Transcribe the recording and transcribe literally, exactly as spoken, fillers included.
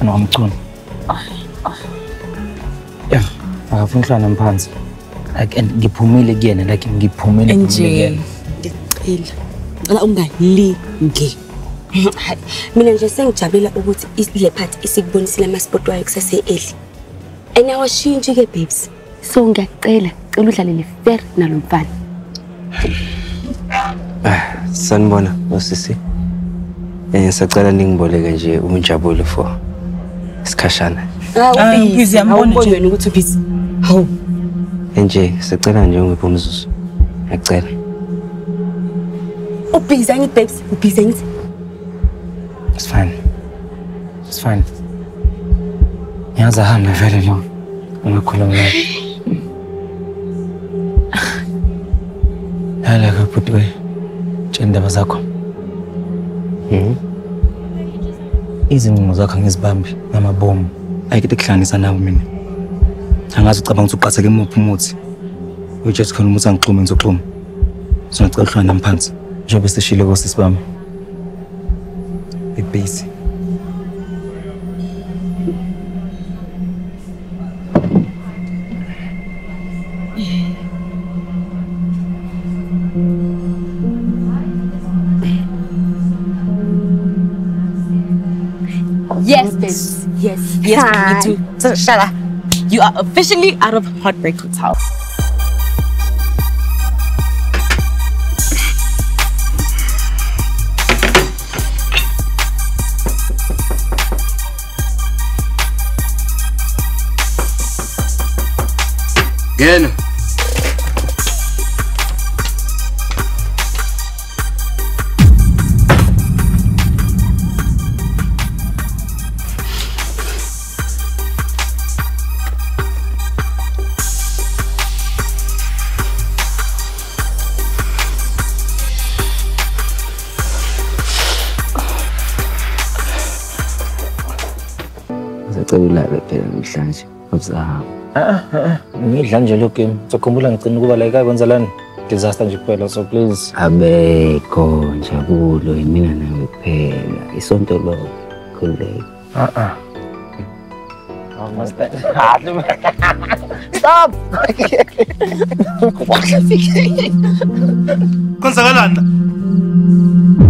No, I'm gone. Yeah, I have fun and pants. I can ngiphumelele again and I can ngiphumelele again. Ngicela. Ala ungalinge. Mina nje sengijabulela ukuthi le part isikubonisile ama sport wayo kusase eli. And I was shinji ke babes. So ngiyacela, cela udlalele fair nalo mfana. Ah, sanibona osisi. Eh sacela ningiboleke nje uNjabulo for isikhashana. Ah, ubhizi yambona wena ukuthi ubhizi. Hawu. Nje sicela nje ungiphe umzuzu. Ngiyacela. Ubhizi angithi babes, ubhizi angithi. It's fine. It's fine. Yaza hambe vele lo. Ungakhuluma naye. Hala kaputwe. Chendaba zakho. Mhm. Izinqumo zakho ngizibambi ngamabomu. Ayikho kuhlanganisa nawe mina. Angazi ucabanga ukuthi uqhatheke emuphi umuthi. Ujethi khona umuthi angixhume ngizoxhuma. Singacela uhlwana namphansi. Njengoba sishile kosisi bami. Be busy. Yes, babes. Yes. Yes, me too. So, Shala, you are officially out of Heartbreak Hotel. Again. Sacela phela namhlanje. Uzahamba. Ah ah, ngidla nje lo game. Sokhumbula ngicina ukuba la ekhaya kwenzelani? Disaster nje kuphela, so please. Abekho Njabulo yimina nawe kuphela. Isonto lo khuleka. Ah ah. Stop! Konzakalanda.